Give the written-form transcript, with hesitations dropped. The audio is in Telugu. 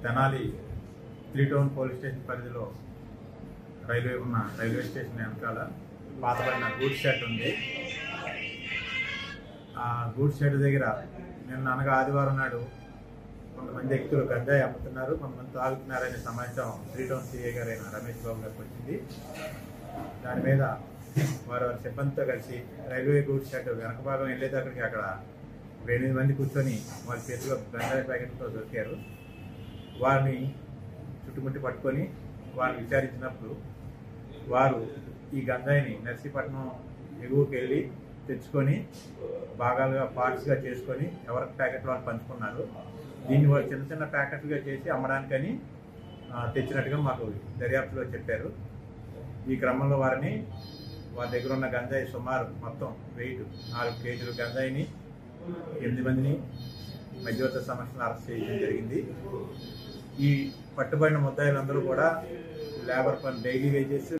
తెనాలి 3 టౌన్ పోలీస్ స్టేషన్ పరిధిలో రైల్వే స్టేషన్ వెనకాల పాతబడిన గూడ్స్ షెడ్ ఉంది. ఆ గూడ్స్ షెడ్ దగ్గర నిన్న అనగా ఆదివారం నాడు కొంతమంది వ్యక్తులు గంజాయి అమ్ముతున్నారు, కొంతమంది తాగుతున్నారనే సమాచారం 3 టౌన్ సిఐ గారైన రమేష్ బాబు గారికి వచ్చింది. దాని మీద వారి సిబ్బందితో కలిసి రైల్వే గూడ్స్ షెడ్ వెనక భాగం వెళ్ళేటక్కడికి అక్కడ 8 మంది కూర్చొని వాళ్ళ చేతిలో గంజాయి ప్యాకెట్తో దొరికారు. వారిని చుట్టుముట్టి పట్టుకొని వారిని విచారించినప్పుడు వారు ఈ గంజాయిని నర్సీపట్నం ఎగువకి వెళ్ళి తెచ్చుకొని భాగాలుగా పార్ట్స్గా చేసుకొని ఎవరికి ప్యాకెట్ వాళ్ళు పంచుకున్నారు. దీన్ని వాళ్ళు చిన్న చిన్న ప్యాకెట్లుగా చేసి అమ్మడానికని తెచ్చినట్టుగా మాకు దర్యాప్తులో చెప్పారు. ఈ క్రమంలో వారి దగ్గర ఉన్న గంజాయి సుమారు మొత్తం వెయిట్ 4 కేజీల గంజాయిని 8 మందిని మధ్యవర్తి సమస్యను అరెస్ట్ చేయడం జరిగింది. ఈ పట్టుబడిన ముద్దాయిలందరూ కూడా లేబర్ పని డైలీ వేజెస్